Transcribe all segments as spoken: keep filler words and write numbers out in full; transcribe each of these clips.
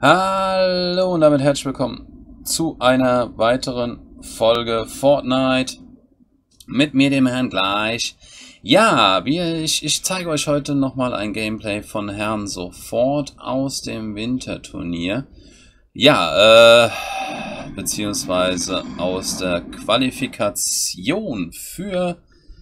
Hallo und damit herzlich willkommen zu einer weiteren Folge Fortnite mit mir, dem Herrn Gleich. Ja, wir, ich, ich zeige euch heute nochmal ein Gameplay von Herrn Sofort aus dem Winterturnier. Ja, äh, beziehungsweise aus der Qualifikation für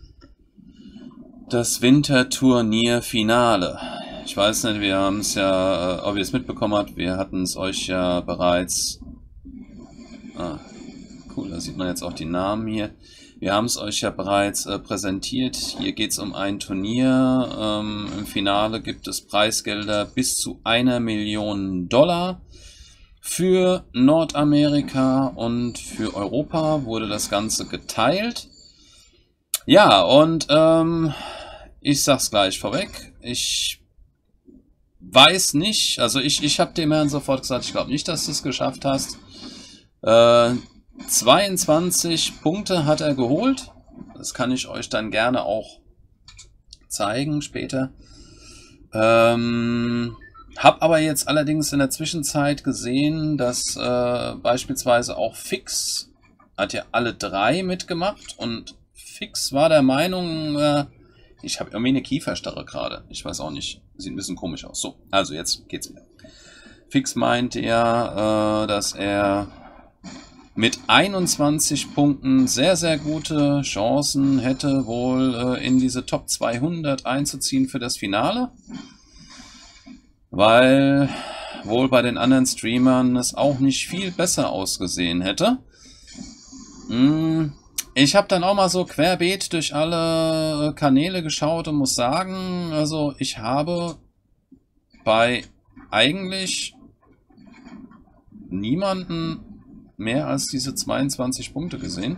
das Winterturnier-Finale. Ich weiß nicht, wir haben es ja, ob ihr es mitbekommen habt, wir hatten es euch ja bereits... Ah, cool, da sieht man jetzt auch die Namen hier. Wir haben es euch ja bereits äh, präsentiert. Hier geht es um ein Turnier. Ähm, Im Finale gibt es Preisgelder bis zu einer Million Dollar. Für Nordamerika und für Europa wurde das Ganze geteilt. Ja, und ähm, ich sag's gleich vorweg. Ich weiß nicht, also ich, ich habe dem Herrn sofort gesagt, ich glaube nicht, dass du es geschafft hast. Äh, zweiundzwanzig Punkte hat er geholt. Das kann ich euch dann gerne auch zeigen später. Ähm, hab aber jetzt allerdings in der Zwischenzeit gesehen, dass äh, beispielsweise auch Fix hat ja alle drei mitgemacht und Fix war der Meinung, äh, ich habe irgendwie eine Kieferstarre gerade. Ich weiß auch nicht. Sieht ein bisschen komisch aus. So, also jetzt geht's wieder. Fix meinte ja, äh, dass er mit einundzwanzig Punkten sehr, sehr gute Chancen hätte, wohl äh, in diese Top zweihundert einzuziehen für das Finale. Weil wohl bei den anderen Streamern es auch nicht viel besser ausgesehen hätte. Hm. Ich habe dann auch mal so querbeet durch alle Kanäle geschaut und muss sagen, also ich habe bei eigentlich niemanden mehr als diese zweiundzwanzig Punkte gesehen.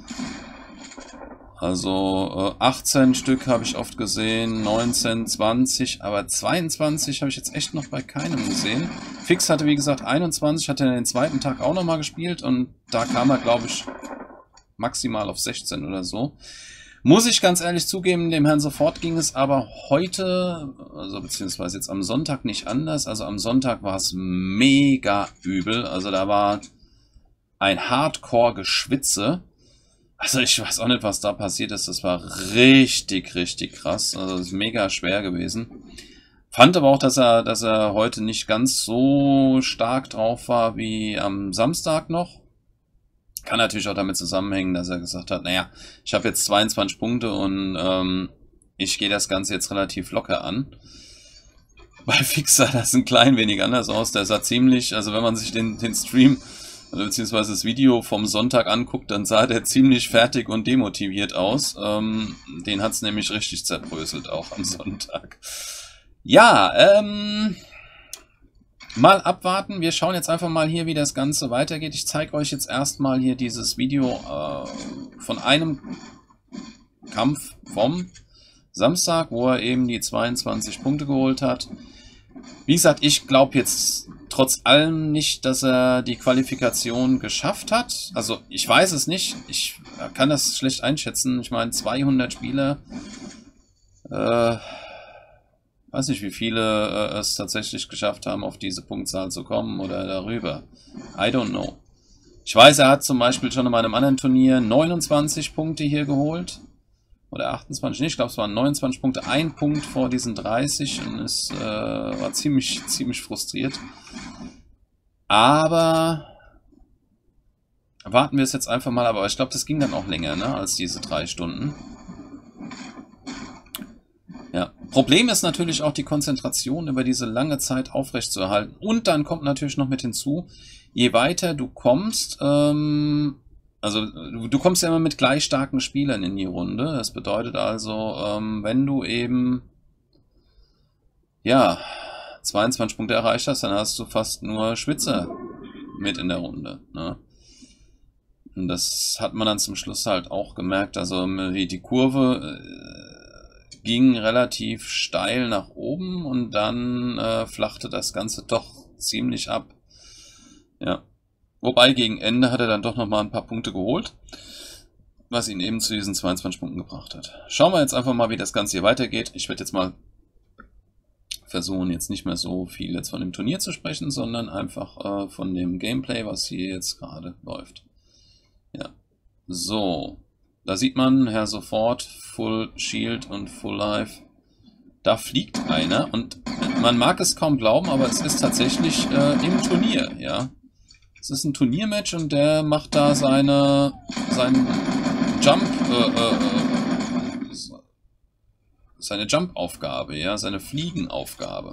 Also äh, achtzehn Stück habe ich oft gesehen, neunzehn, zwanzig, aber zweiundzwanzig habe ich jetzt echt noch bei keinem gesehen. Fix hatte wie gesagt einundzwanzig, hat er den zweiten Tag auch nochmal gespielt und da kam er glaube ich maximal auf sechzehn oder so. Muss ich ganz ehrlich zugeben, dem Herrn Sofort ging es aber heute, also beziehungsweise jetzt am Sonntag nicht anders. Also am Sonntag war es mega übel. Also da war ein Hardcore-Geschwitze. Also ich weiß auch nicht, was da passiert ist. Das war richtig, richtig krass. Also das ist mega schwer gewesen. Fand aber auch, dass er, dass er heute nicht ganz so stark drauf war wie am Samstag noch. Kann natürlich auch damit zusammenhängen, dass er gesagt hat, naja, ich habe jetzt zweiundzwanzig Punkte und ähm, ich gehe das Ganze jetzt relativ locker an. Bei Fix sah das ein klein wenig anders aus. Der sah ziemlich, also wenn man sich den, den Stream, also beziehungsweise das Video vom Sonntag anguckt, dann sah der ziemlich fertig und demotiviert aus. Ähm, den hat es nämlich richtig zerbröselt auch am Sonntag. Ja, ähm... mal abwarten. Wir schauen jetzt einfach mal hier, wie das Ganze weitergeht. Ich zeige euch jetzt erstmal hier dieses Video äh, von einem Kampf vom Samstag, wo er eben die zweiundzwanzig Punkte geholt hat. Wie gesagt, ich glaube jetzt trotz allem nicht, dass er die Qualifikation geschafft hat. Also ich weiß es nicht. Ich kann das schlecht einschätzen. Ich meine, zweihundert Spieler... Äh, weiß nicht, wie viele äh, es tatsächlich geschafft haben, auf diese Punktzahl zu kommen oder darüber. I don't know. Ich weiß, er hat zum Beispiel schon in einem anderen Turnier neunundzwanzig Punkte hier geholt. Oder achtundzwanzig, nicht, ich glaube es waren neunundzwanzig Punkte, ein Punkt vor diesen dreißig und es äh, war ziemlich, ziemlich frustriert. Aber warten wir es jetzt einfach mal, aber ich glaube, das ging dann auch länger, ne, als diese drei Stunden. Ja, Problem ist natürlich auch die Konzentration über diese lange Zeit aufrechtzuerhalten. Und dann kommt natürlich noch mit hinzu, je weiter du kommst, ähm, also du, du kommst ja immer mit gleich starken Spielern in die Runde. Das bedeutet also, ähm, wenn du eben, ja, zweiundzwanzig Punkte erreicht hast, dann hast du fast nur Schwitzer mit in der Runde, ne? Und das hat man dann zum Schluss halt auch gemerkt. Also die, die Kurve... Äh, ging relativ steil nach oben und dann äh, flachte das Ganze doch ziemlich ab. Ja. Wobei gegen Ende hat er dann doch nochmal ein paar Punkte geholt, was ihn eben zu diesen zweiundzwanzig Punkten gebracht hat. Schauen wir jetzt einfach mal, wie das Ganze hier weitergeht. Ich werde jetzt mal versuchen jetzt nicht mehr so viel jetzt von dem Turnier zu sprechen, sondern einfach äh, von dem Gameplay, was hier jetzt gerade läuft. Ja, so, da sieht man, Herr Sofort, Full Shield und Full Life. Da fliegt einer und man mag es kaum glauben, aber es ist tatsächlich äh, im Turnier, ja. Es ist ein Turniermatch und der macht da seine, seinen Jump, äh, äh, seine Jump-Aufgabe, ja, seine Fliegenaufgabe.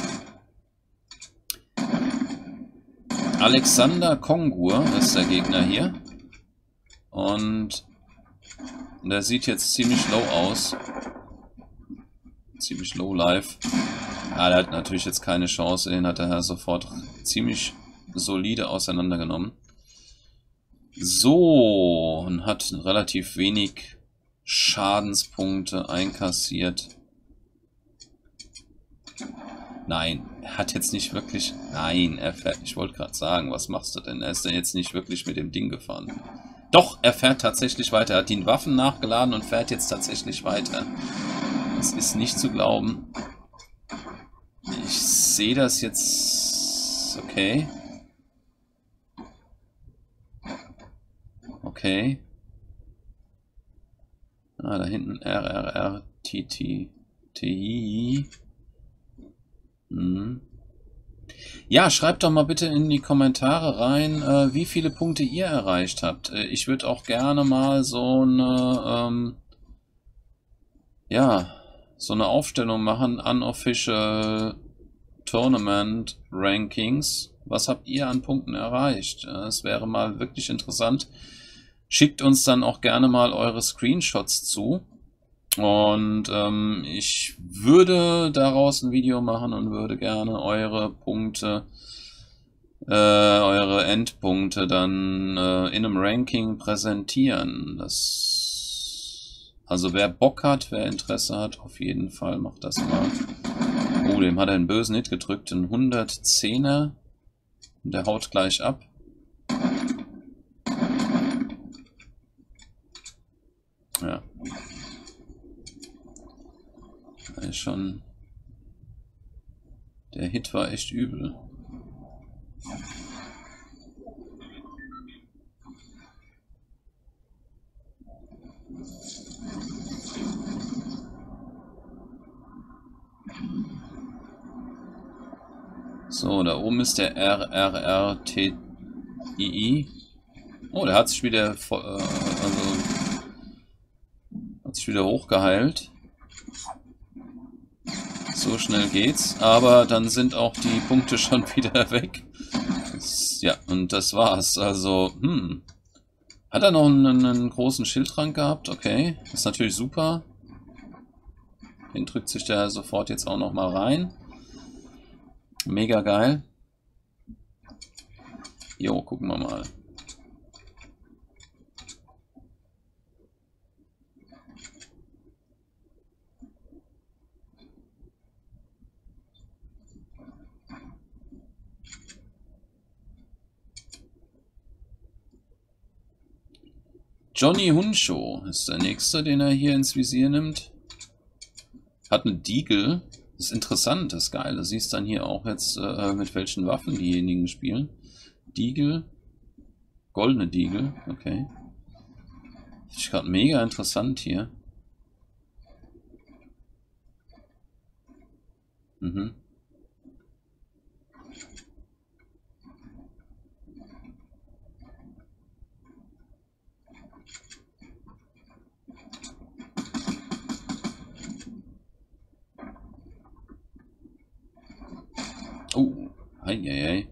Alexander Kongur ist der Gegner hier. Und der sieht jetzt ziemlich low aus. Ziemlich low life. Ja, der hat natürlich jetzt keine Chance. Den hat der Herr sofort ziemlich solide auseinandergenommen. So, und hat relativ wenig Schadenspunkte einkassiert. Nein, er hat jetzt nicht wirklich... Nein, er fährt... Ich wollte gerade sagen, was machst du denn? Er ist denn jetzt nicht wirklich mit dem Ding gefahren. Doch, er fährt tatsächlich weiter. Er hat die Waffen nachgeladen und fährt jetzt tatsächlich weiter. Das ist nicht zu glauben. Ich sehe das jetzt... Okay. Okay. Ah, da hinten R R R T T T I. Hm. Ja, schreibt doch mal bitte in die Kommentare rein, äh, wie viele Punkte ihr erreicht habt. Äh, ich würde auch gerne mal so eine, ähm, ja, so eine Aufstellung machen, Unofficial Tournament Rankings. Was habt ihr an Punkten erreicht? Es wäre mal wirklich interessant. Schickt uns dann auch gerne mal eure Screenshots zu. Und ähm, ich würde daraus ein Video machen und würde gerne eure Punkte, äh, eure Endpunkte dann äh, in einem Ranking präsentieren. Das, also wer Bock hat, wer Interesse hat, auf jeden Fall macht das mal. Oh, dem hat er einen bösen Hit gedrückt, einen hundertzehner. Und der haut gleich ab. Ja. Ist schon... Der Hit war echt übel. So, da oben ist der R R R T I I. Oh, der hat sich wieder, äh, also, hat sich wieder hochgeheilt. So schnell geht's, aber dann sind auch die Punkte schon wieder weg. Das, ja, und das war's. Also, hm. Hat er noch einen, einen großen Schildtrank gehabt? Okay, das ist natürlich super. Den drückt sich der sofort jetzt auch noch mal rein. Mega geil. Jo, gucken wir mal. Johnny Hunsho ist der nächste, den er hier ins Visier nimmt. Hat eine Deagle. Das ist interessant, das ist geil. Du siehst dann hier auch jetzt, äh, mit welchen Waffen diejenigen spielen. Deagle. Goldene Deagle, okay. Das ist gerade mega interessant hier. Mhm. Oh, hei, hei, hei.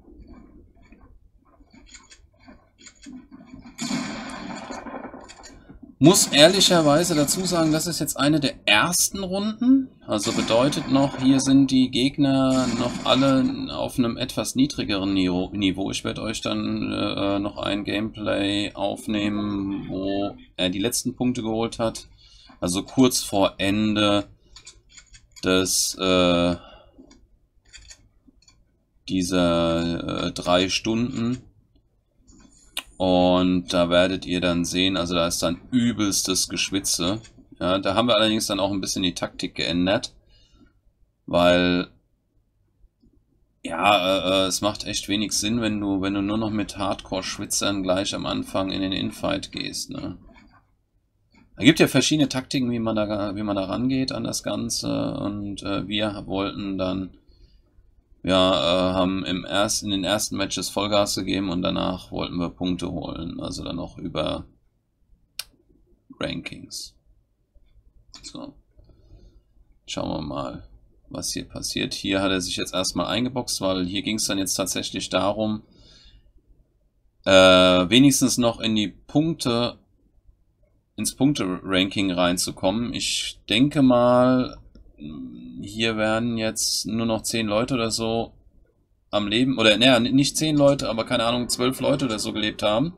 Muss ehrlicherweise dazu sagen, das ist jetzt eine der ersten Runden. Also bedeutet noch, hier sind die Gegner noch alle auf einem etwas niedrigeren Niveau. Ich werde euch dann äh, noch ein Gameplay aufnehmen, wo er die letzten Punkte geholt hat. Also kurz vor Ende des... Äh, dieser äh, drei Stunden. Und da werdet ihr dann sehen, also da ist dann übelstes Geschwitze. Ja, da haben wir allerdings dann auch ein bisschen die Taktik geändert. Weil, ja, äh, es macht echt wenig Sinn, wenn du, wenn du nur noch mit Hardcore-Schwitzern gleich am Anfang in den Infight gehst, ne? Es gibt ja verschiedene Taktiken, wie man da, wie man da rangeht an das Ganze. Und äh, wir wollten dann, ja, äh, haben im ersten, in den ersten Matches Vollgas gegeben und danach wollten wir Punkte holen. Also dann noch über Rankings. So. Schauen wir mal, was hier passiert. Hier hat er sich jetzt erstmal eingeboxt, weil hier ging es dann jetzt tatsächlich darum, äh, wenigstens noch in die Punkte, ins Punkte-Ranking reinzukommen. Ich denke mal, hier werden jetzt nur noch zehn Leute oder so am Leben, oder naja, nicht zehn Leute, aber keine Ahnung, zwölf Leute oder so gelebt haben.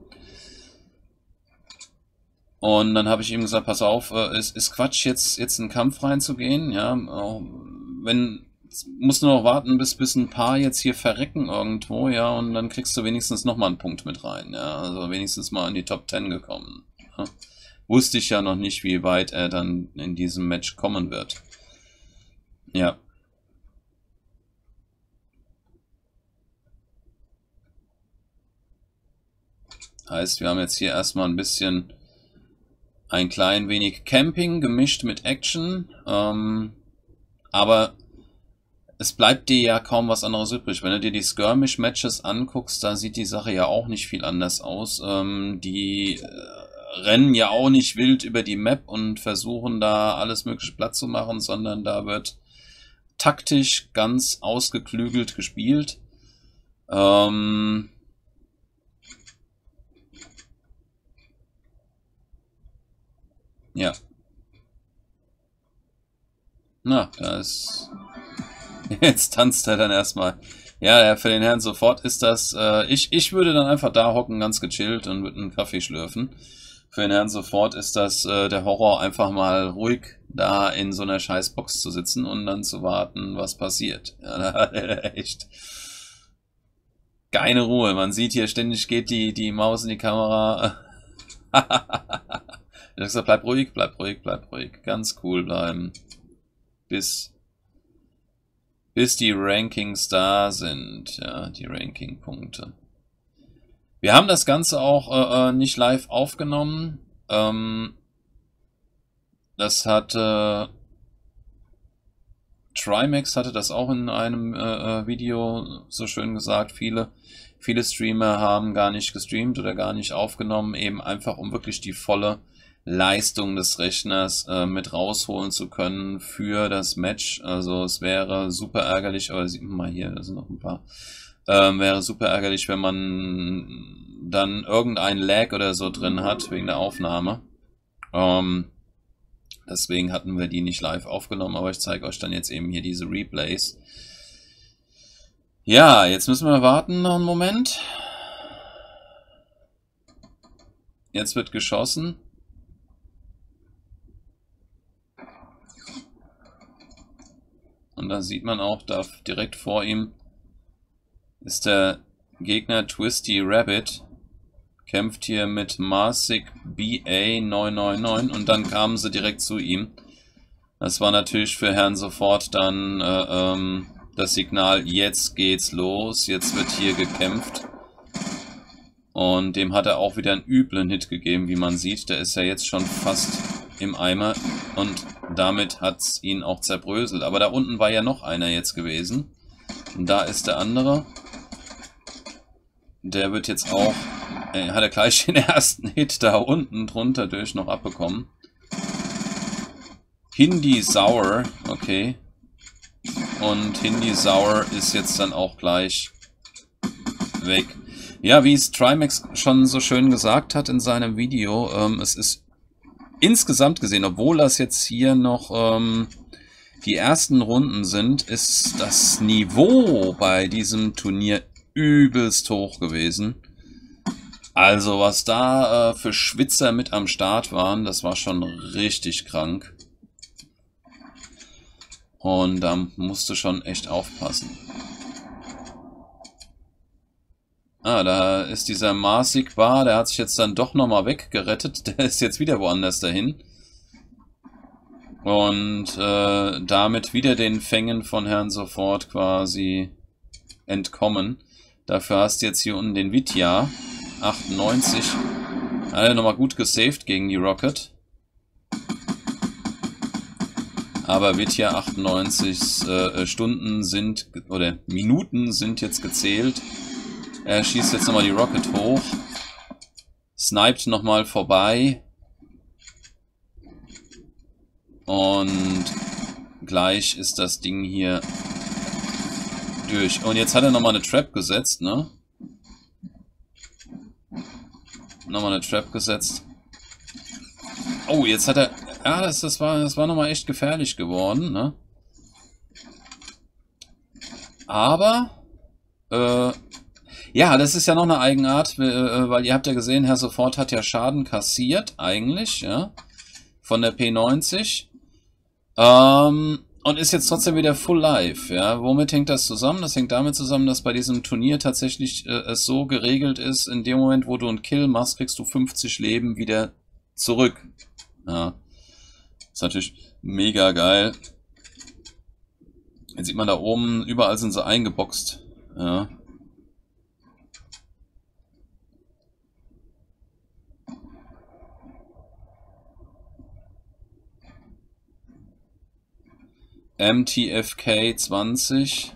Und dann habe ich ihm gesagt, pass auf, äh, es ist Quatsch, jetzt, jetzt in den Kampf reinzugehen, ja, wenn, musst du noch warten, bis, bis ein paar jetzt hier verrecken irgendwo, ja, und dann kriegst du wenigstens nochmal einen Punkt mit rein, ja, also wenigstens mal in die Top zehn gekommen. Ja. Wusste ich ja noch nicht, wie weit er dann in diesem Match kommen wird. Ja. Heißt, wir haben jetzt hier erstmal ein bisschen, ein klein wenig Camping gemischt mit Action, ähm, aber es bleibt dir ja kaum was anderes übrig. Wenn du dir die Skirmish-Matches anguckst, da sieht die Sache ja auch nicht viel anders aus. Ähm, die äh, rennen ja auch nicht wild über die Map und versuchen da alles mögliche platt zu machen, sondern da wird taktisch ganz ausgeklügelt gespielt. Ähm ja. Na, da ist... Jetzt tanzt er dann erstmal. Ja, ja, für den Herrn sofort ist das... Äh, ich, ich würde dann einfach da hocken, ganz gechillt und mit einem Kaffee schlürfen. Für den Herrn sofort ist das äh, der Horror, einfach mal ruhig da in so einer Scheißbox zu sitzen und dann zu warten, was passiert. Ja, echt. Keine Ruhe. Man sieht hier ständig geht die, die Maus in die Kamera. Ich hab gesagt, bleib ruhig, bleib ruhig, bleib ruhig. Ganz cool bleiben. Bis, bis die Rankings da sind. Ja, die Ranking-Punkte. Wir haben das Ganze auch äh, nicht live aufgenommen. Ähm, das hatte... Trimax hatte das auch in einem äh, Video so schön gesagt. Viele, viele Streamer haben gar nicht gestreamt oder gar nicht aufgenommen, eben einfach um wirklich die volle Leistung des Rechners äh, mit rausholen zu können für das Match. Also es wäre super ärgerlich, aber sieht man mal hier, da sind noch ein paar, ähm, wäre super ärgerlich, wenn man dann irgendein Lag oder so drin hat wegen der Aufnahme. Ähm, Deswegen hatten wir die nicht live aufgenommen, aber ich zeige euch dann jetzt eben hier diese Replays. Ja, jetzt müssen wir warten noch einen Moment. Jetzt wird geschossen. Und da sieht man auch, da direkt vor ihm ist der Gegner Twisty Rabbit. Kämpft hier mit Marsic B A neun neun neun und dann kamen sie direkt zu ihm. Das war natürlich für Herrn sofort dann äh, ähm, das Signal, jetzt geht's los, jetzt wird hier gekämpft. Und dem hat er auch wieder einen üblen Hit gegeben, wie man sieht. Der ist ja jetzt schon fast im Eimer und damit hat's ihn auch zerbröselt. Aber da unten war ja noch einer jetzt gewesen. Und da ist der andere. Der wird jetzt auch... Er hat er gleich den ersten Hit da unten drunter durch noch abbekommen. Hindi Sour, okay. Und Hindi Sour ist jetzt dann auch gleich weg. Ja, wie es Trimax schon so schön gesagt hat in seinem Video, ähm, es ist insgesamt gesehen, obwohl das jetzt hier noch ähm, die ersten Runden sind, ist das Niveau bei diesem Turnier übelst hoch gewesen. Also was da äh, für Schwitzer mit am Start waren, das war schon richtig krank. Und da musst du schon echt aufpassen. Ah, da ist dieser Marsic Bar, der hat sich jetzt dann doch nochmal weggerettet. Der ist jetzt wieder woanders dahin. Und äh, damit wieder den Fängen von Herrn Sofort quasi entkommen. Dafür hast du jetzt hier unten den Vitya. achtundneunzig. Hat er nochmal gut gesaved gegen die Rocket. Aber Vitya achtundneunzig äh, Stunden sind, oder Minuten sind jetzt gezählt. Er schießt jetzt nochmal die Rocket hoch. Sniped nochmal vorbei. Und gleich ist das Ding hier durch. Und jetzt hat er nochmal eine Trap gesetzt, ne? Nochmal eine Trap gesetzt. Oh, jetzt hat er... Ja, das, das war, das war nochmal echt gefährlich geworden, ne? Aber... Äh, ja, das ist ja noch eine Eigenart, äh, weil ihr habt ja gesehen, Herr Sofort hat ja Schaden kassiert, eigentlich, ja? Von der P neunzig. Ähm... Und ist jetzt trotzdem wieder full live, ja. Womit hängt das zusammen? Das hängt damit zusammen, dass bei diesem Turnier tatsächlich äh, es so geregelt ist, in dem Moment, wo du einen Kill machst, kriegst du fünfzig Leben wieder zurück. Ja. Ist natürlich mega geil. Jetzt sieht man da oben, überall sind sie eingeboxt. Ja. M T F K zwanzig.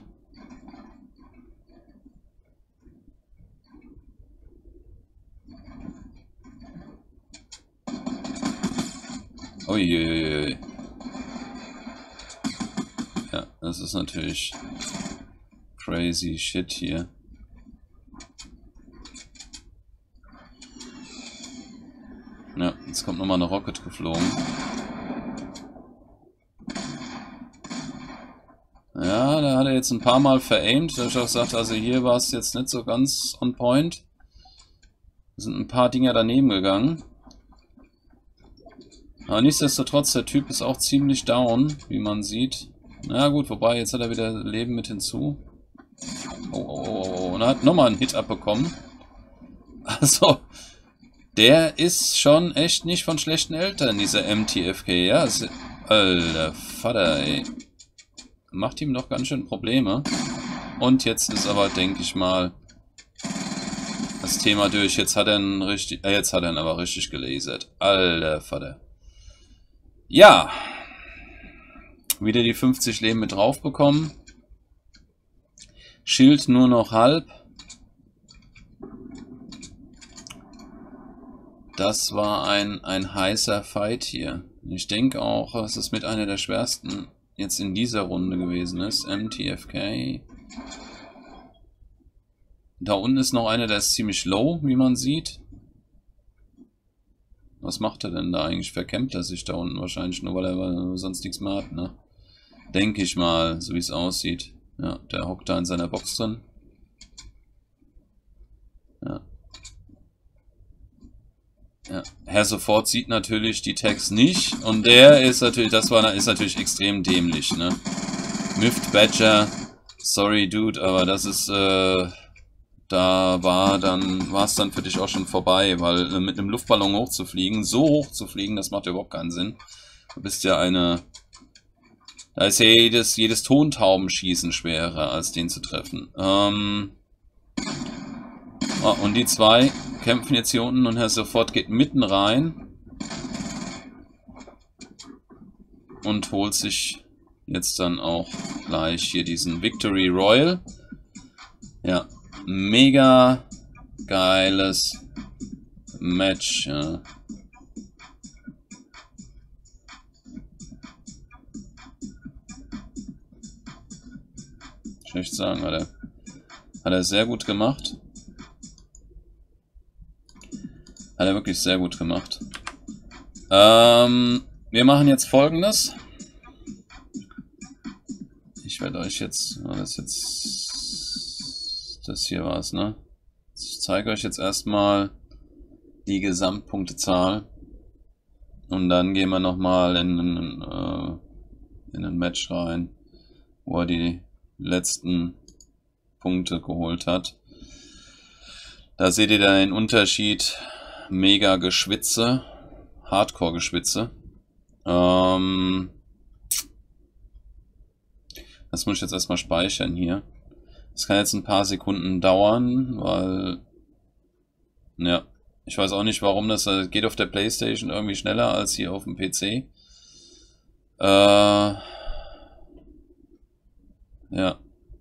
Uiuiui. Ja, das ist natürlich crazy shit hier. Ja, jetzt kommt nochmal eine Rocket geflogen. Ja, da hat er jetzt ein paar Mal veraimt, dass ich auch sagte, also hier war es jetzt nicht so ganz on point. Da sind ein paar Dinger daneben gegangen. Aber nichtsdestotrotz, der Typ ist auch ziemlich down, wie man sieht. Na gut, wobei, jetzt hat er wieder Leben mit hinzu. Oh, oh, oh, oh. Und er hat nochmal einen Hit abbekommen. Also, der ist schon echt nicht von schlechten Eltern, dieser M T F K. Ja, ist, alter Vater, ey. Macht ihm doch ganz schön Probleme. Und jetzt ist aber, denke ich mal, das Thema durch. Jetzt hat er ihn richtig, äh, jetzt hat er ihn aber richtig gelasert. Alter Vater. Ja. Wieder die fünfzig Leben mit drauf bekommen. Schild nur noch halb. Das war ein, ein heißer Fight hier. Ich denke auch, dass es mit einer der schwersten jetzt in dieser Runde gewesen ist. M T F K. Da unten ist noch einer, der ist ziemlich low, wie man sieht. Was macht er denn da eigentlich? Verkämmt er sich da unten wahrscheinlich nur, weil er sonst nichts mehr hat, ne? Denke ich mal, so wie es aussieht. Ja, der hockt da in seiner Box drin. Ja. Ja. Herr Sofort sieht natürlich die Tags nicht und der ist natürlich, das war ist natürlich extrem dämlich, ne? Miffed Badger, sorry Dude, aber das ist, äh, da war dann, war es dann für dich auch schon vorbei, weil äh, mit einem Luftballon hochzufliegen, so hoch zu fliegen, das macht ja überhaupt keinen Sinn. Du bist ja eine, da ist ja jedes, jedes Tontaubenschießen schwerer, als den zu treffen. Ähm, oh, und die zwei kämpfen jetzt hier unten und Herr Sofort geht mitten rein und holt sich jetzt dann auch gleich hier diesen Victory Royal. Ja, mega geiles Match. Ja. Ich möchte sagen, hat er, hat er sehr gut gemacht. Hat er wirklich sehr gut gemacht. Ähm, wir machen jetzt Folgendes. Ich werde euch jetzt, das jetzt, das hier war es, ne? Ich zeige euch jetzt erstmal die Gesamtpunktezahl. Und dann gehen wir nochmal in, in, äh, in ein Match rein, wo er die letzten Punkte geholt hat. Da seht ihr dann den Unterschied. Mega Geschwitze, Hardcore Geschwitze. Ähm, das muss ich jetzt erstmal speichern hier. Das kann jetzt ein paar Sekunden dauern, weil... Ja, ich weiß auch nicht, warum das äh, geht auf der PlayStation irgendwie schneller als hier auf dem P C. Äh, ja.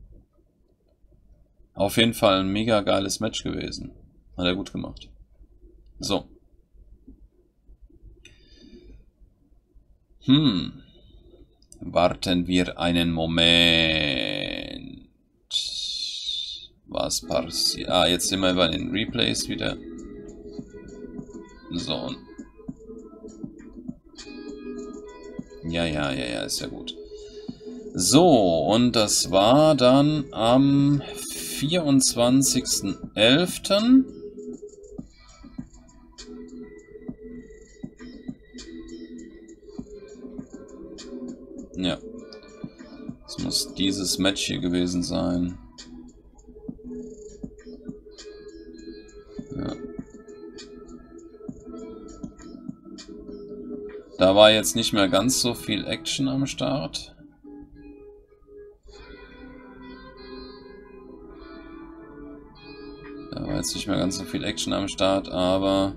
Auf jeden Fall ein mega geiles Match gewesen. Hat er gut gemacht. So. Hm. Warten wir einen Moment. Was passiert? Ah, jetzt sind wir bei den Replays wieder. So. Ja, ja, ja, ja, ist ja gut. So, und das war dann am vierundzwanzigsten elften Ja. Das muss dieses Match hier gewesen sein. Ja. Da war jetzt nicht mehr ganz so viel Action am Start. Da war jetzt nicht mehr ganz so viel Action am Start, aber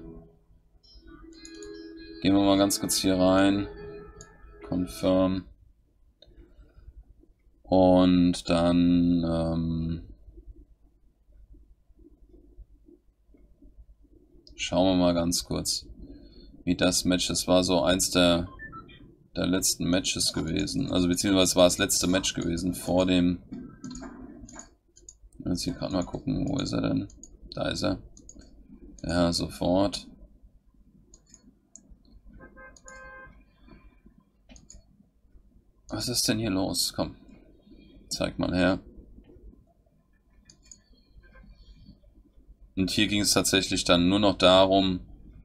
gehen wir mal ganz kurz hier rein. Confirm. Und dann ähm, schauen wir mal ganz kurz, wie das Match, das war so eins der, der letzten Matches gewesen. Also beziehungsweise war das letzte Match gewesen vor dem... Jetzt hier gerade mal gucken, wo ist er denn? Da ist er. Ja, sofort. Was ist denn hier los? Komm. Zeig mal her. Und hier ging es tatsächlich dann nur noch darum,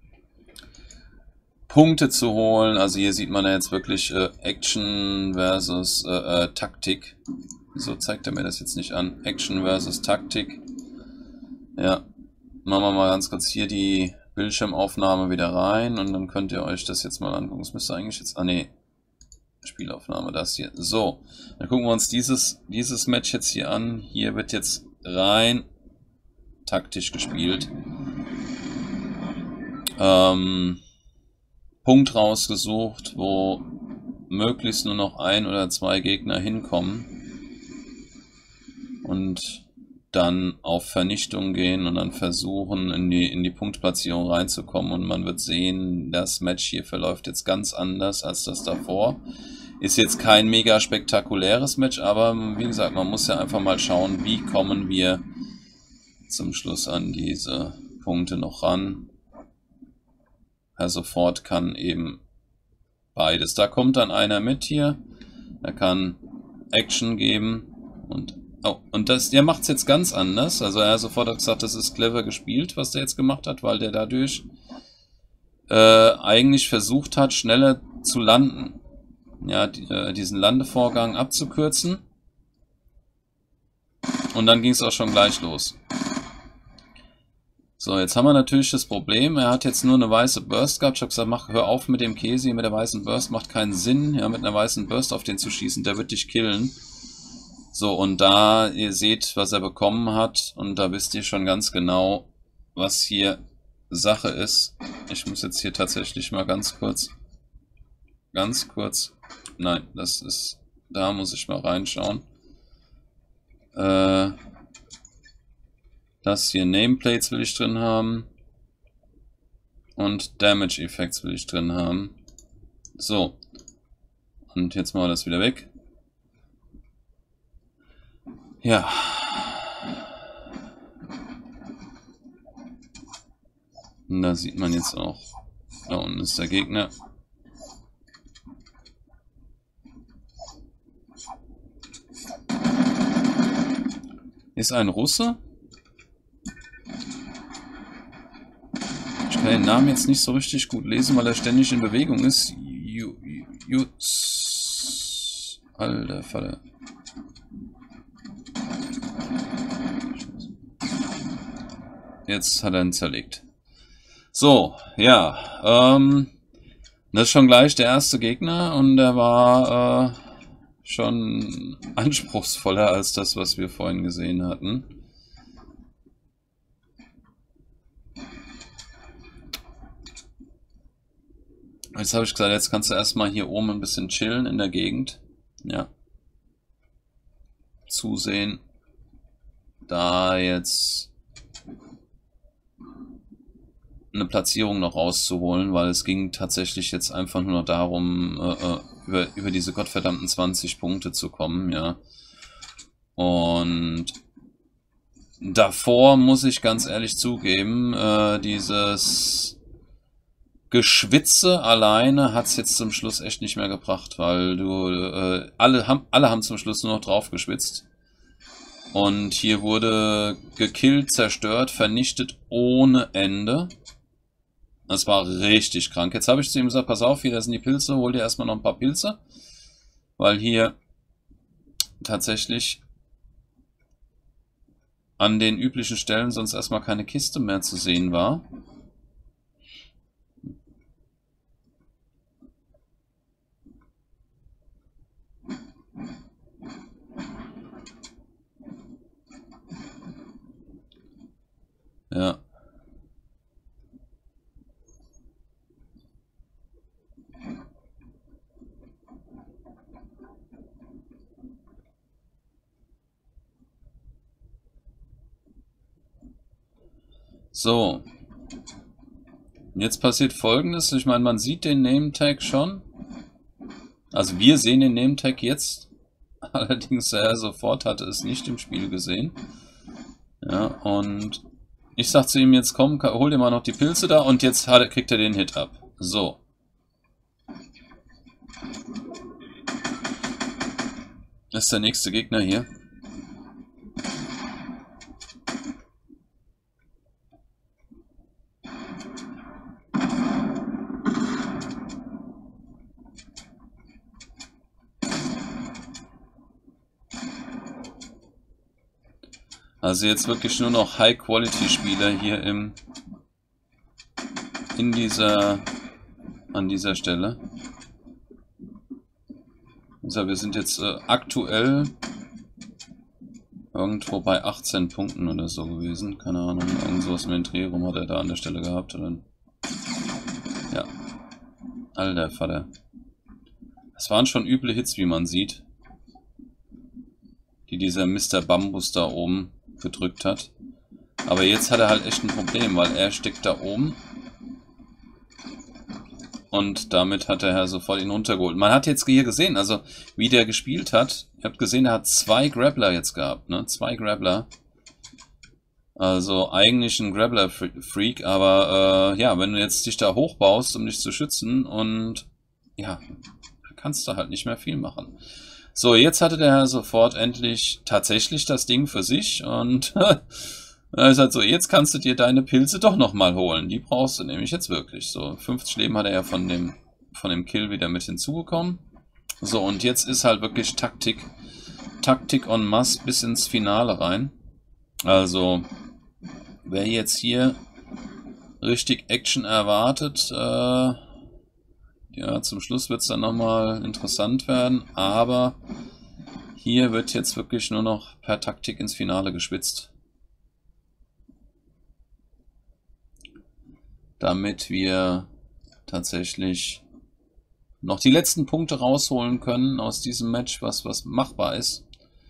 Punkte zu holen. Also hier sieht man ja jetzt wirklich äh, Action versus äh, äh, Taktik. Wieso zeigt er mir das jetzt nicht an? Action versus Taktik. Ja. Machen wir mal ganz kurz hier die Bildschirmaufnahme wieder rein und dann könnt ihr euch das jetzt mal angucken. Es müsste eigentlich jetzt... Ah ne. Spielaufnahme, das hier. So, dann gucken wir uns dieses, dieses Match jetzt hier an. Hier wird jetzt rein taktisch gespielt. Ähm, Punkt rausgesucht, wo möglichst nur noch ein oder zwei Gegner hinkommen. Und dann auf Vernichtung gehen und dann versuchen, in die, in die Punktplatzierung reinzukommen. Und man wird sehen, das Match hier verläuft jetzt ganz anders als das davor. Ist jetzt kein mega spektakuläres Match, aber wie gesagt, man muss ja einfach mal schauen, wie kommen wir zum Schluss an diese Punkte noch ran. Herr Sofort kann eben beides. Da kommt dann einer mit hier, er kann Action geben und oh, und das, der macht es jetzt ganz anders. Also Herr Sofort hat gesagt, das ist clever gespielt, was der jetzt gemacht hat, weil der dadurch äh, eigentlich versucht hat, schneller zu landen. Ja, die, äh, diesen Landevorgang abzukürzen. Und dann ging es auch schon gleich los. So, jetzt haben wir natürlich das Problem, er hat jetzt nur eine weiße Burst gehabt. Ich habe gesagt, mach, hör auf mit dem Käse, mit der weißen Burst macht keinen Sinn, ja, mit einer weißen Burst auf den zu schießen, der wird dich killen. So, und da, ihr seht, was er bekommen hat, und da wisst ihr schon ganz genau, was hier Sache ist. Ich muss jetzt hier tatsächlich mal ganz kurz, ganz kurz, nein, das ist, da muss ich mal reinschauen. Äh, das hier, Nameplates will ich drin haben. Und Damage Effects will ich drin haben. So. Und jetzt machen wir das wieder weg. Ja. Und da sieht man jetzt auch, da unten ist der Gegner. Ist ein Russe. Ich kann den Namen jetzt nicht so richtig gut lesen, weil er ständig in Bewegung ist. Ju, Ju, Alter Vater. Jetzt hat er ihn zerlegt. So, ja. Ähm, Das ist schon gleich der erste Gegner und der war äh, schon anspruchsvoller als das, was wir vorhin gesehen hatten. Jetzt habe ich gesagt, jetzt kannst du erstmal hier oben ein bisschen chillen in der Gegend. Ja. Zusehen, da jetzt eine Platzierung noch rauszuholen, weil es ging tatsächlich jetzt einfach nur noch darum, äh, über, über diese gottverdammten zwanzig Punkte zu kommen, ja. Und davor muss ich ganz ehrlich zugeben, äh, dieses Geschwitze alleine hat es jetzt zum Schluss echt nicht mehr gebracht, weil du äh, alle haben alle haben zum Schluss nur noch drauf geschwitzt. Und hier wurde gekillt, zerstört, vernichtet ohne Ende. Das war richtig krank. Jetzt habe ich zu ihm gesagt, pass auf, hier sind die Pilze, hol dir erstmal noch ein paar Pilze. Weil hier tatsächlich an den üblichen Stellen sonst erstmal keine Kiste mehr zu sehen war. Ja. So. Jetzt passiert Folgendes. Ich meine, man sieht den Name-Tag schon. Also wir sehen den Name-Tag jetzt. Allerdings er sofort hatte es nicht im Spiel gesehen. Ja, und ich sag zu ihm jetzt, komm, hol dir mal noch die Pilze da und jetzt hat, kriegt er den Hit ab. So. Das ist der nächste Gegner hier. Also jetzt wirklich nur noch High-Quality-Spieler hier im in dieser an dieser Stelle. Also wir sind jetzt äh, aktuell irgendwo bei achtzehn Punkten oder so gewesen. Keine Ahnung, irgend sowas mit dem Dreh rum hat er da an der Stelle gehabt. Oder? Ja. Alter Vater. Das waren schon üble Hits, wie man sieht. Die dieser Mister Bambus da oben gedrückt hat. Aber jetzt hat er halt echt ein Problem, weil er steckt da oben. Und damit hat der Herr sofort ihn runtergeholt. Man hat jetzt hier gesehen, also wie der gespielt hat. Ihr habt gesehen, er hat zwei Grappler jetzt gehabt, ne? Zwei Grappler. Also eigentlich ein Grappler-Freak, aber äh, ja, wenn du jetzt dich da hochbaust, um dich zu schützen und ja, kannst du halt nicht mehr viel machen. So, jetzt hatte der Herr sofort endlich tatsächlich das Ding für sich und er ist halt so, jetzt kannst du dir deine Pilze doch nochmal holen. Die brauchst du nämlich jetzt wirklich. So, fünfzig Leben hat er ja von dem, von dem Kill wieder mit hinzugekommen. So, und jetzt ist halt wirklich Taktik. Taktik en masse bis ins Finale rein. Also, wer jetzt hier richtig Action erwartet, äh, ja, zum Schluss wird es dann nochmal interessant werden, aber hier wird jetzt wirklich nur noch per Taktik ins Finale geschwitzt. Damit wir tatsächlich noch die letzten Punkte rausholen können aus diesem Match, was, was machbar ist.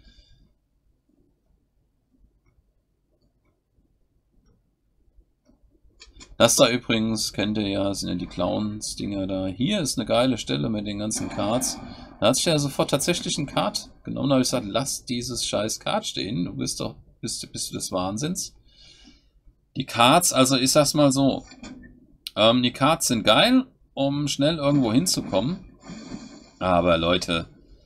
Das da übrigens, kennt ihr ja, sind ja die Clowns-Dinger da. Hier ist eine geile Stelle mit den ganzen Cards. Da hat sich ja sofort tatsächlich ein Card genommen. Da habe ich gesagt, lass dieses scheiß Card stehen. Du bist doch, bist, bist du des Wahnsinns. Die Cards, also ich sag's mal so. Ähm, die Cards sind geil, um schnell irgendwo hinzukommen. Aber Leute,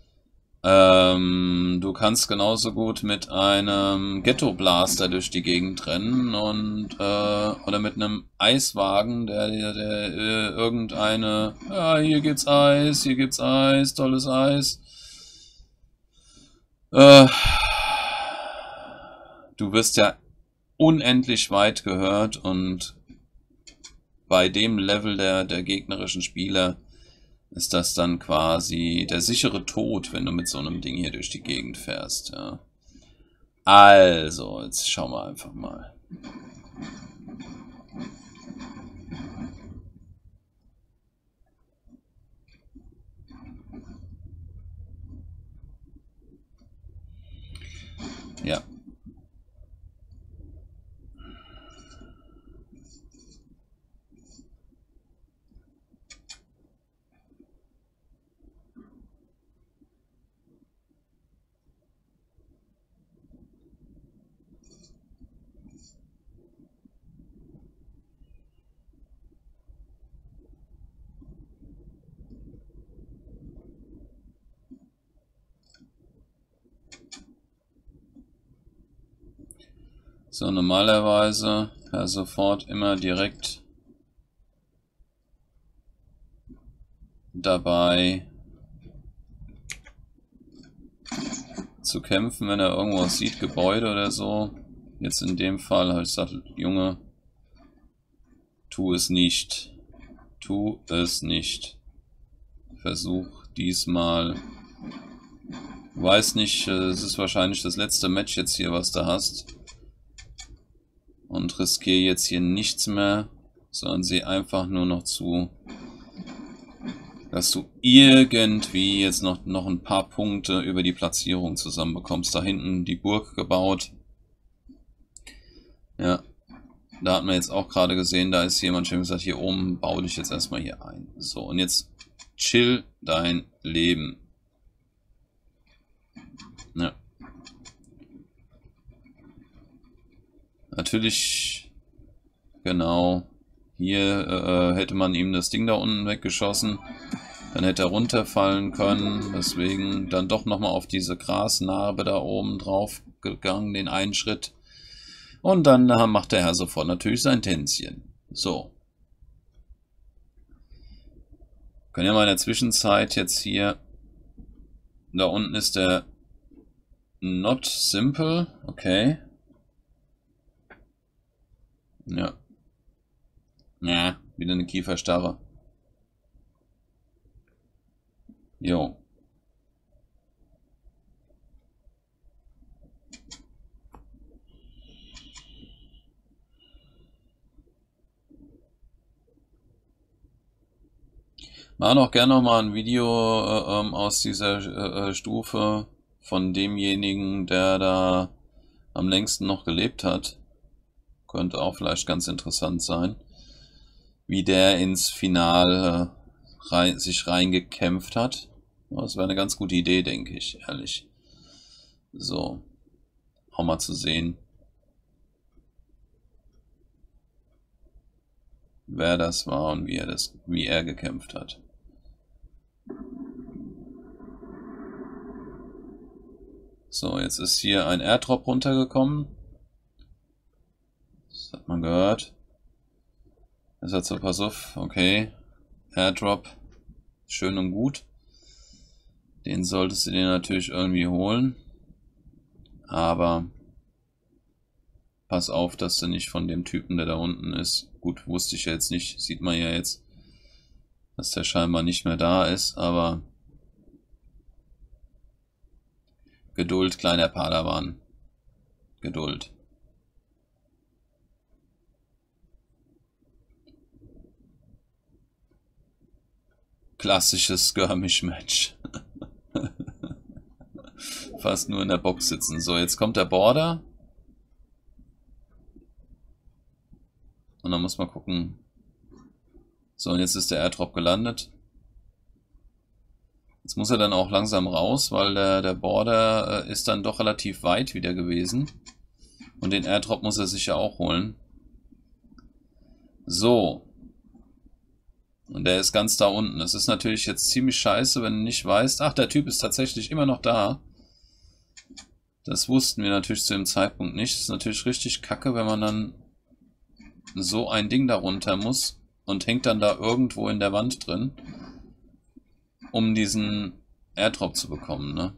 ähm, du kannst genauso gut mit einem Ghetto-Blaster durch die Gegend rennen und äh, oder mit einem Eiswagen, der, der, der äh, irgendeine, ja, hier gibt's Eis, hier gibt's Eis, tolles Eis. Äh, du wirst ja unendlich weit gehört und bei dem Level der, der gegnerischen Spieler ist das dann quasi der sichere Tod, wenn du mit so einem Ding hier durch die Gegend fährst. Ja. Also, jetzt schauen wir einfach mal. Ja. So, normalerweise ja, sofort immer direkt dabei zu kämpfen, wenn er irgendwas sieht, Gebäude oder so. Jetzt in dem Fall habe ich gesagt, Junge, tu es nicht. Tu es nicht. Versuch diesmal. Du weißt nicht, es ist wahrscheinlich das letzte Match jetzt hier, was du hast. Und riskiere jetzt hier nichts mehr, sondern sieh einfach nur noch zu, dass du irgendwie jetzt noch, noch ein paar Punkte über die Platzierung zusammenbekommst. Da hinten die Burg gebaut. Ja, da hat man jetzt auch gerade gesehen, da ist jemand schon gesagt, hier oben bau dich jetzt erstmal hier ein. So, und jetzt chill dein Leben. Ja. Natürlich, genau, hier äh, hätte man ihm das Ding da unten weggeschossen, dann hätte er runterfallen können, deswegen dann doch nochmal auf diese Grasnarbe da oben drauf gegangen, den einen Schritt. Und dann äh, macht der Herr sofort natürlich sein Tänzchen. So. Können ja mal in der Zwischenzeit jetzt hier, da unten ist der Not Simple, okay. Ja. Ja, wieder eine Kieferstarre. Jo. Machen auch gerne noch mal ein Video äh, ähm, aus dieser äh, Stufe von demjenigen, der da am längsten noch gelebt hat. Könnte auch vielleicht ganz interessant sein, wie der ins Finale äh, rein, sich reingekämpft hat. Das wäre eine ganz gute Idee, denke ich, ehrlich. So, auch mal zu sehen, wer das war und wie er das, wie er gekämpft hat. So, jetzt ist hier ein Airdrop runtergekommen. Das hat man gehört. Ist halt so, pass auf, okay. Airdrop, schön und gut. Den solltest du dir natürlich irgendwie holen. Aber pass auf, dass du nicht von dem Typen, der da unten ist. Gut, wusste ich ja jetzt nicht. Sieht man ja jetzt, dass der scheinbar nicht mehr da ist. Aber Geduld, kleiner Padawan. Geduld. Klassisches Skirmish-Match. Fast nur in der Box sitzen. So, jetzt kommt der Border. Und dann muss man gucken. So, und jetzt ist der Airdrop gelandet. Jetzt muss er dann auch langsam raus, weil der, der Border äh, ist dann doch relativ weit wieder gewesen. Und den Airdrop muss er sich ja auch holen. So. Und der ist ganz da unten. Das ist natürlich jetzt ziemlich scheiße, wenn du nicht weißt. Ach, der Typ ist tatsächlich immer noch da. Das wussten wir natürlich zu dem Zeitpunkt nicht. Das ist natürlich richtig kacke, wenn man dann so ein Ding da runter muss und hängt dann da irgendwo in der Wand drin, um diesen Airdrop zu bekommen, ne?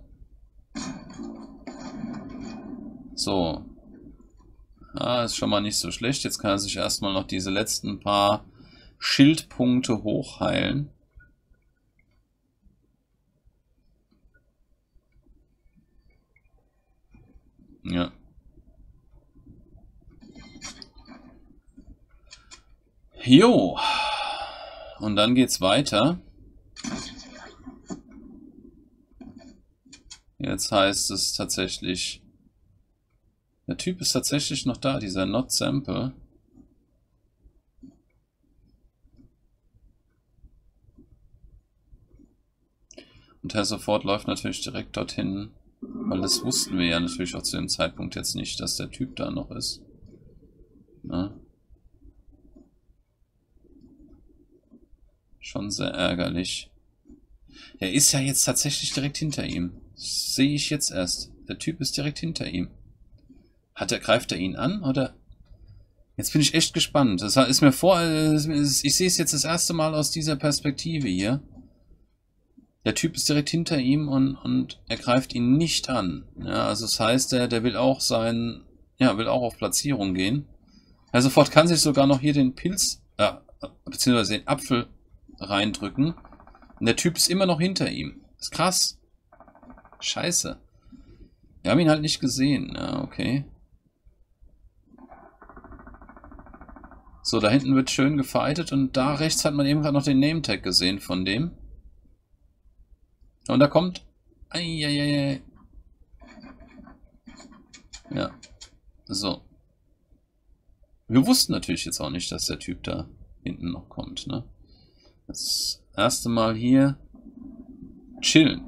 So. Ah, ist schon mal nicht so schlecht. Jetzt kann er sich erstmal noch diese letzten paar Schildpunkte hochheilen. Jo. Und dann geht's weiter. Jetzt heißt es tatsächlich... Der Typ ist tatsächlich noch da, dieser Not Sample. Und Herr Sofort läuft natürlich direkt dorthin, weil das wussten wir ja natürlich auch zu dem Zeitpunkt jetzt nicht, dass der Typ da noch ist. Na? Schon sehr ärgerlich. Er ist ja jetzt tatsächlich direkt hinter ihm. Das sehe ich jetzt erst. Der Typ ist direkt hinter ihm. Hat er, greift er ihn an, oder? Jetzt bin ich echt gespannt. Das ist mir vor, ich sehe es jetzt das erste Mal aus dieser Perspektive hier. Der Typ ist direkt hinter ihm und, und er greift ihn nicht an. Ja, also das heißt, der, der will auch sein, ja, will auch auf Platzierung gehen. Er sofort kann sich sogar noch hier den Pilz, äh, beziehungsweise den Apfel reindrücken. Und der Typ ist immer noch hinter ihm. Ist krass. Scheiße. Wir haben ihn halt nicht gesehen. Ja, okay. So, da hinten wird schön gefightet und da rechts hat man eben gerade noch den Name-Tag gesehen von dem. Und da kommt... Eieiei. Ja. So. Wir wussten natürlich jetzt auch nicht, dass der Typ da hinten noch kommt, ne? Das erste Mal hier chillen.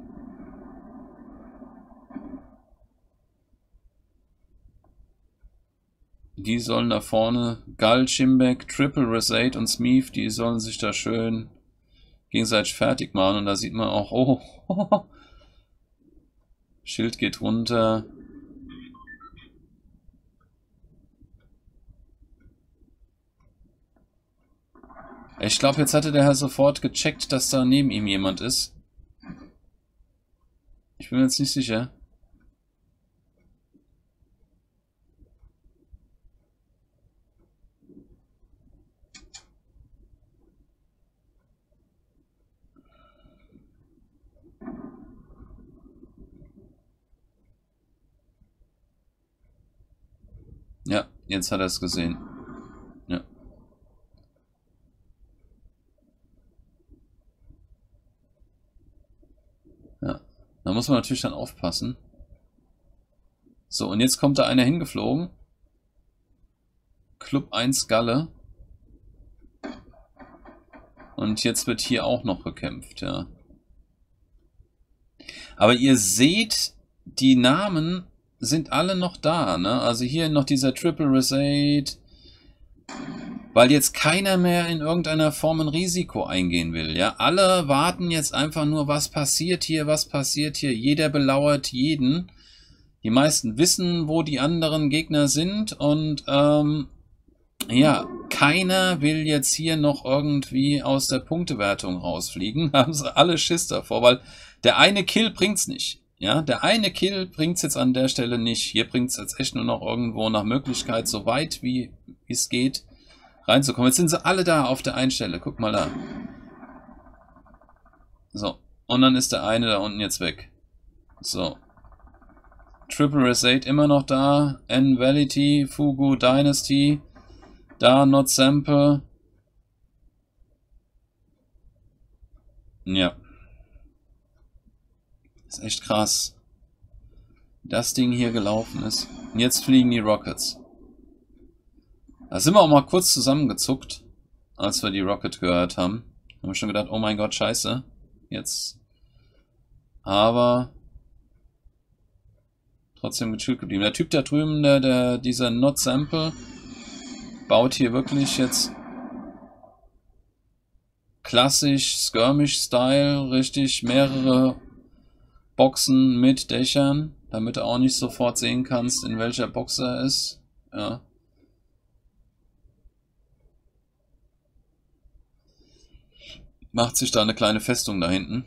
Die sollen da vorne, Gull, Shimbeck, Triple, Resade und Smeeth, die sollen sich da schön gegenseitig fertig machen. Und da sieht man auch, oh, oh, Schild geht runter. Ich glaube, jetzt hatte der Herr sofort gecheckt, dass da neben ihm jemand ist. Ich bin mir jetzt nicht sicher. Ja, jetzt hat er es gesehen. Ja. Ja. Da muss man natürlich dann aufpassen. So, und jetzt kommt da einer hingeflogen. Club eins Galle. Und jetzt wird hier auch noch gekämpft, ja. Aber ihr seht, die Namen sind alle noch da, ne? Also hier noch dieser Triple Resade. Weil jetzt keiner mehr in irgendeiner Form ein Risiko eingehen will, ja. Alle warten jetzt einfach nur, was passiert hier, was passiert hier. Jeder belauert jeden. Die meisten wissen, wo die anderen Gegner sind. Und ähm, ja, keiner will jetzt hier noch irgendwie aus der Punktewertung rausfliegen. Haben sie alle Schiss davor, weil der eine Kill bringt's nicht. Ja, der eine Kill bringt's jetzt an der Stelle nicht. Hier bringt's jetzt echt nur noch irgendwo nach Möglichkeit, so weit wie es geht, reinzukommen. Jetzt sind sie alle da auf der einen Stelle. Guck mal da. So. Und dann ist der eine da unten jetzt weg. So. Triple Resade immer noch da. N-Vality, Fugu, Dynasty. Da, Not Sample. Ja. Ist echt krass. Das Ding hier gelaufen ist. Und jetzt fliegen die Rockets. Da sind wir auch mal kurz zusammengezuckt, als wir die Rocket gehört haben. Da haben wir schon gedacht, oh mein Gott, scheiße. Jetzt. Aber trotzdem gechillt geblieben. Der Typ da drüben, der, der, dieser Not Sample, baut hier wirklich jetzt klassisch Skirmish-Style, richtig mehrere Boxen mit Dächern, damit du auch nicht sofort sehen kannst, in welcher Box er ist. Ja. Macht sich da eine kleine Festung da hinten.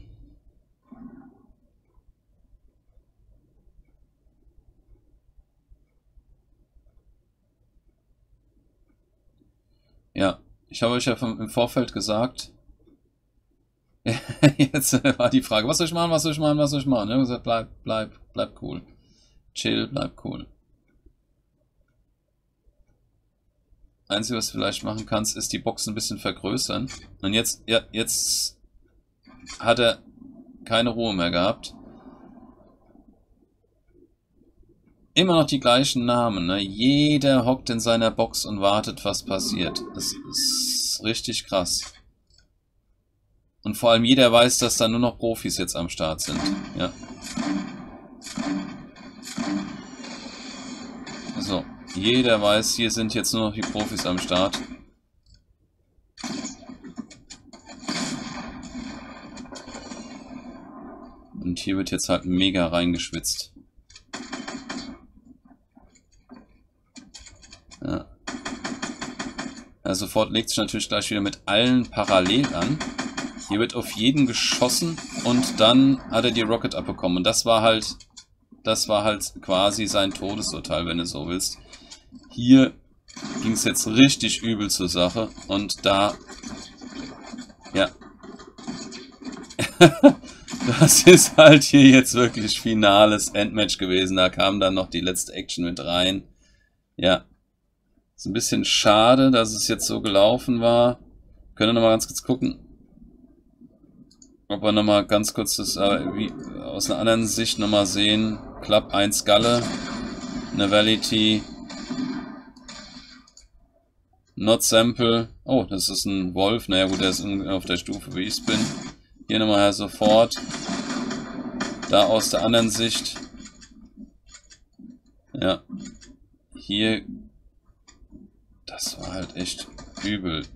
Ja, ich habe euch ja vom, im Vorfeld gesagt, jetzt war die Frage, was soll ich machen, was soll ich machen, was soll ich machen? Ich habe gesagt, bleib, bleib, bleib cool. Chill, bleib cool. Einzige, was du vielleicht machen kannst, ist die Box ein bisschen vergrößern. Und jetzt, ja, jetzt hat er keine Ruhe mehr gehabt. Immer noch die gleichen Namen, ne? Jeder hockt in seiner Box und wartet, was passiert. Das ist richtig krass. Und vor allem jeder weiß, dass da nur noch Profis jetzt am Start sind. Ja. So, jeder weiß, hier sind jetzt nur noch die Profis am Start. Und hier wird jetzt halt mega reingeschwitzt. Ja. Ja, sofort legt sich natürlich gleich wieder mit allen parallel an. Hier wird auf jeden geschossen und dann hat er die Rocket abbekommen. Und das war halt, das war halt quasi sein Todesurteil, wenn du so willst. Hier ging es jetzt richtig übel zur Sache und da, ja. Das ist halt hier jetzt wirklich finales Endmatch gewesen. Da kam dann noch die letzte Action mit rein. Ja. Ist ein bisschen schade, dass es jetzt so gelaufen war. Können wir nochmal ganz kurz gucken, ob wir nochmal ganz kurz das äh, wie, aus einer anderen Sicht nochmal sehen. Club eins Galle, Navality, Not Sample. Oh, das ist ein Wolf. Naja gut, der ist auf der Stufe, wie ich es bin. Hier nochmal her sofort. Da aus der anderen Sicht. Ja. Hier. Das war halt echt übel.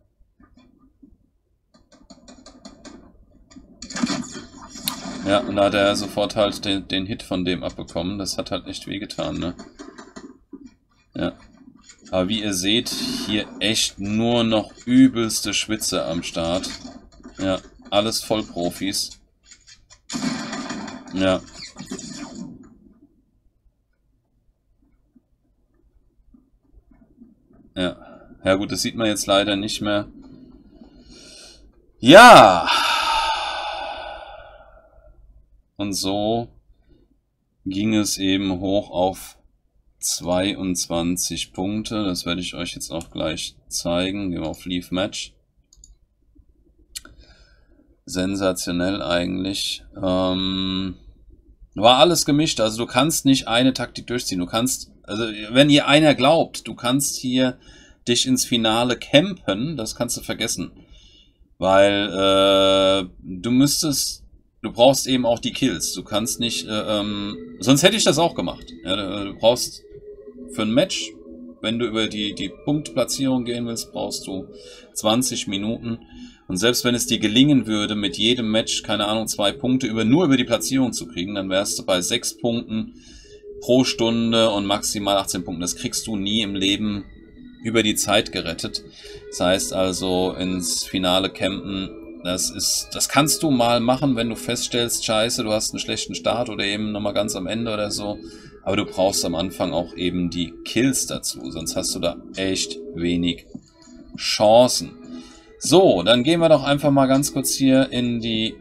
Ja, und da hat er sofort halt den, den Hit von dem abbekommen. Das hat halt echt wehgetan, ne? Ja. Aber wie ihr seht, hier echt nur noch übelste Schwitze am Start. Ja, alles Vollprofis. Ja. Ja. Ja gut, das sieht man jetzt leider nicht mehr. Ja. Und so ging es eben hoch auf zweiundzwanzig Punkte. Das werde ich euch jetzt auch gleich zeigen. Gehen wir auf Leave Match. Sensationell eigentlich. Ähm, war alles gemischt. Also du kannst nicht eine Taktik durchziehen. Du kannst, also wenn hier einer glaubt, du kannst hier dich ins Finale campen, das kannst du vergessen. Weil äh, du müsstest Du brauchst eben auch die Kills. Du kannst nicht, äh, ähm, sonst hätte ich das auch gemacht. Ja, du brauchst für ein Match, wenn du über die, die Punktplatzierung gehen willst, brauchst du zwanzig Minuten. Und selbst wenn es dir gelingen würde, mit jedem Match, keine Ahnung, zwei Punkte über, nur über die Platzierung zu kriegen, dann wärst du bei sechs Punkten pro Stunde und maximal achtzehn Punkten. Das kriegst du nie im Leben über die Zeit gerettet. Das heißt also, ins Finale campen, Das ist, das kannst du mal machen, wenn du feststellst, scheiße, du hast einen schlechten Start oder eben nochmal ganz am Ende oder so. Aber du brauchst am Anfang auch eben die Kills dazu, sonst hast du da echt wenig Chancen. So, dann gehen wir doch einfach mal ganz kurz hier in die,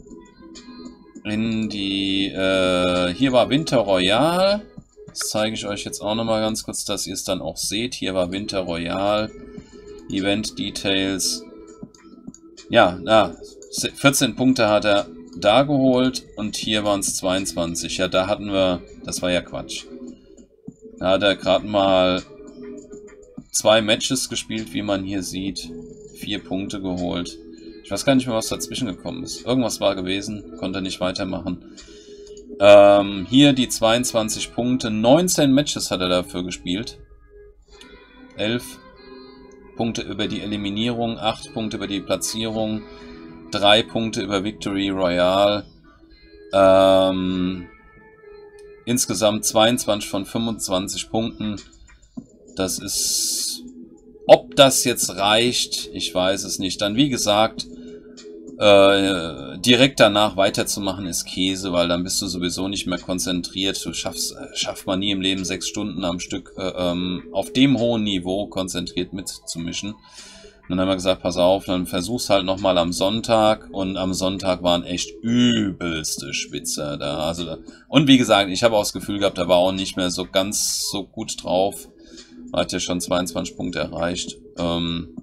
in die, äh, hier war Winter Royal. Das zeige ich euch jetzt auch nochmal ganz kurz, dass ihr es dann auch seht. Hier war Winter Royal, Event Details. Ja, na, vierzehn Punkte hat er da geholt und hier waren es zweiundzwanzig. Ja, da hatten wir, das war ja Quatsch. Da hat er gerade mal zwei Matches gespielt, wie man hier sieht. Vier Punkte geholt. Ich weiß gar nicht mehr, was dazwischen gekommen ist. Irgendwas war gewesen, konnte nicht weitermachen. Ähm, hier die zweiundzwanzig Punkte. neunzehn Matches hat er dafür gespielt. elf Punkte über die Eliminierung, acht Punkte über die Platzierung, drei Punkte über Victory Royale, ähm, insgesamt zweiundzwanzig von fünfundzwanzig Punkten. Das ist, ob das jetzt reicht, ich weiß es nicht. Dann wie gesagt, äh, direkt danach weiterzumachen ist Käse, weil dann bist du sowieso nicht mehr konzentriert. Du schaffst, schafft man nie im Leben sechs Stunden am Stück äh, ähm, auf dem hohen Niveau konzentriert mitzumischen. Und dann haben wir gesagt, pass auf, dann versuch's halt nochmal am Sonntag. Und am Sonntag waren echt übelste Spitzer da. Also, und wie gesagt, ich habe auch das Gefühl gehabt, er war auch nicht mehr so ganz so gut drauf. Hat ja schon zweiundzwanzig Punkte erreicht. Ähm,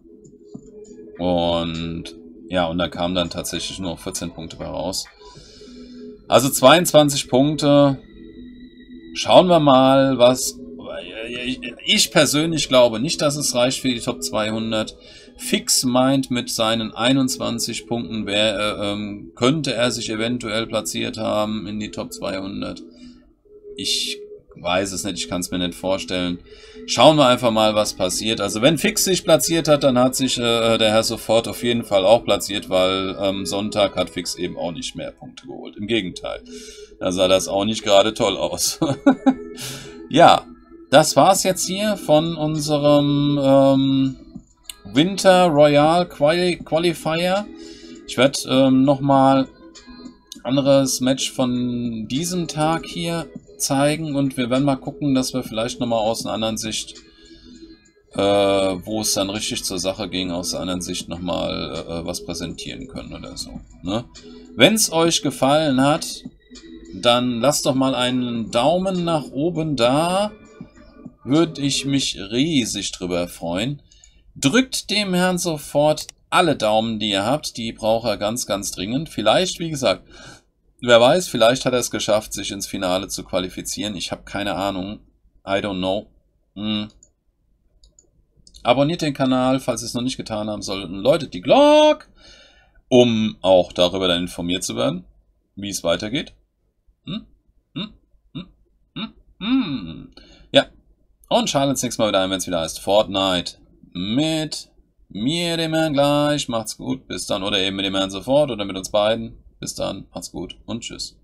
und ja, und da kamen dann tatsächlich nur vierzehn Punkte bei raus. Also zweiundzwanzig Punkte. Schauen wir mal, was... Ich persönlich glaube nicht, dass es reicht für die Top zweihundert. Fix meint, mit seinen einundzwanzig Punkten wär, ähm, könnte er sich eventuell platziert haben in die Top zweihundert. Ich weiß es nicht, ich kann es mir nicht vorstellen. Schauen wir einfach mal, was passiert. Also wenn Fix sich platziert hat, dann hat sich äh, der Herr Sofort auf jeden Fall auch platziert, weil am ähm, Sonntag hat Fix eben auch nicht mehr Punkte geholt. Im Gegenteil, da sah das auch nicht gerade toll aus. Ja, das war's jetzt hier von unserem ähm, Winter Royal Quali Qualifier. Ich werde ähm, nochmal anderes Match von diesem Tag hier zeigen und wir werden mal gucken, dass wir vielleicht nochmal aus einer anderen Sicht, äh, wo es dann richtig zur Sache ging, aus einer anderen Sicht nochmal äh, was präsentieren können oder so. Ne? Wenn es euch gefallen hat, dann lasst doch mal einen Daumen nach oben da. Würde ich mich riesig drüber freuen. Drückt dem Herrn sofort alle Daumen, die ihr habt. Die braucht er ganz, ganz dringend. Vielleicht, wie gesagt, wer weiß, vielleicht hat er es geschafft, sich ins Finale zu qualifizieren. Ich habe keine Ahnung. I don't know. Hm. Abonniert den Kanal, falls ihr es noch nicht getan haben sollten. Läutet die Glocke, um auch darüber dann informiert zu werden, wie es weitergeht. Hm? Hm? Hm? Hm? Hm? Ja. Und schaltet das nächste Mal wieder ein, wenn es wieder heißt Fortnite. Mit mir, dem Herrn gleich. Macht's gut. Bis dann. Oder eben mit dem Herrn sofort oder mit uns beiden. Bis dann. Macht's gut und tschüss.